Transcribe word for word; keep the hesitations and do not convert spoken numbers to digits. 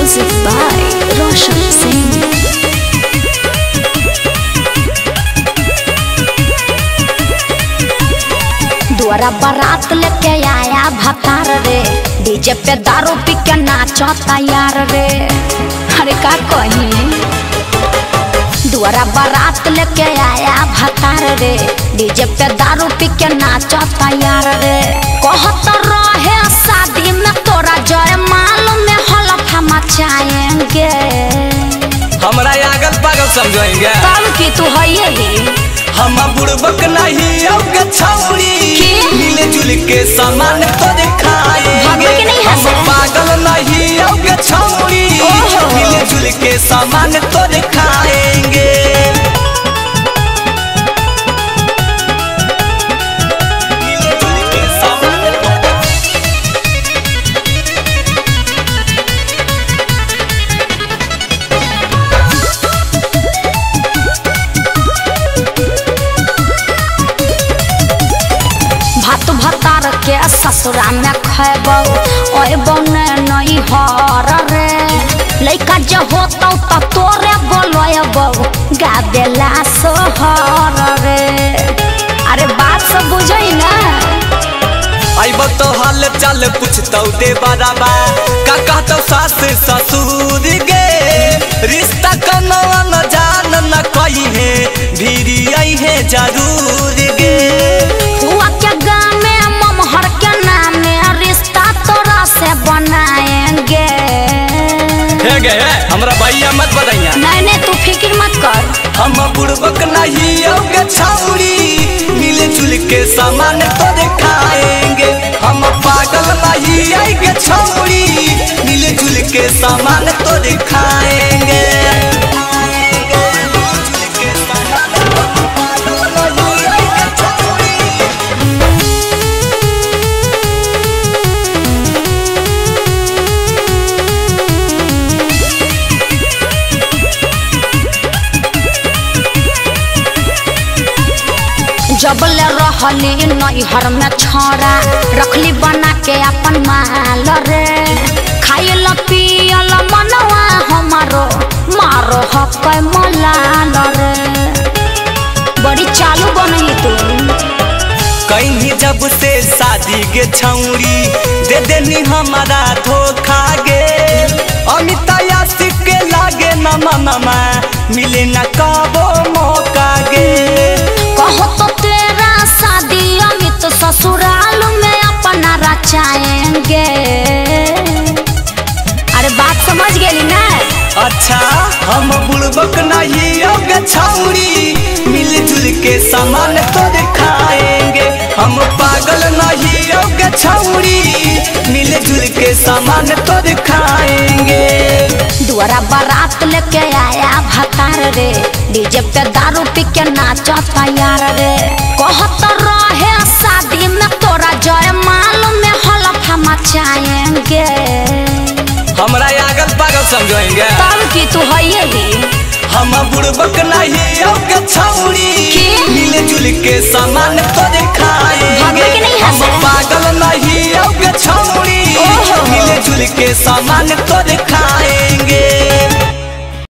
Music by Roshan Singh। द्वारा बारात लेके आया भतार रे, डीजे पे दारू पी के नाचो तैयार रे। अरे का कहीं द्वारा बारात लेके आया भतार रे, डीजे पे दारू पी के नाचो तैयार रे। कहत रहे शादी में तोरा जयमाल में हलफा मचाएंगे, हमरा अगल पागल समझाएंगे। तब की तू है ही हम बुड़बक नहीं होगे छौरी, मिले जुल के सामान तो दिखाएंगे। हम पागल नहीं होगे छौरी, मिले जुल के सामान तो दिखाएंगे। भतार के ससुरा में खैबौ ओबौ नहीं हर रे। लइका जो होतौ त तोरे बोलबौ गाबेला सोहर रे। अरे बात सब बुझै ना, आइबो तो हाल चाल पूछतौ दे बराबा, का कहतौ सास ससुर गे। रिश्ता कनवा न जान न कोई है, भीरी आई है जरूर गे। हुआ के गाँव में ममहर के नाम में रिश्ता तोरा से बनाएंगे। है गे हमरा भैया मत बताइया। नहीं नहीं तू फिक्र मत कर। हम बुड़बक नहीं होगे छौरी, मिले जुल के सामान तो दिखाएंगे। हम पागल नहीं आएंगे छौरी, मिले जुल के सामान तो दिखाएंगे। जबले रहली नैहर में छोड़ा, रखली बना के अपन माल रे। खाइल पियल मनवा हमारो मारो हक मलाल रे। बड़ी चालू बनही तू। कहीं जब से शादी के छौरी, दे देनी हमारा धोखा गे। अमिता यासिक के लागे न मनमा, मिले न कबो मौका गे। कहो तो तेरा शादी अमित ससुराल में अपना रचाएंगे। अरे बात समझ गेली ना। अच्छा हम बुड़बक नहीं होगे छौरी, मिल जुल के सामान तो दिखाएंगे। हम पागल नहीं होगे छौरी, मिल जुल के सामान तो दिखाएंगे। द्वारा बारात लेके आया भतार रे, डीजे पे दारू पी के नाचो तैयार रे। कहत रहे शादी में तोरा जयमाल में हलफा मचाएंगे। हमरा अगल पागल समझाएंगे। तब की तू है ही हम बुड़बक नहीं होगे छौरी, मिले जुल के सामान तो दिखाएंगे। हम पागल नहीं होगे छौरी, मिले जुल के सामान तो दिखाएंगे।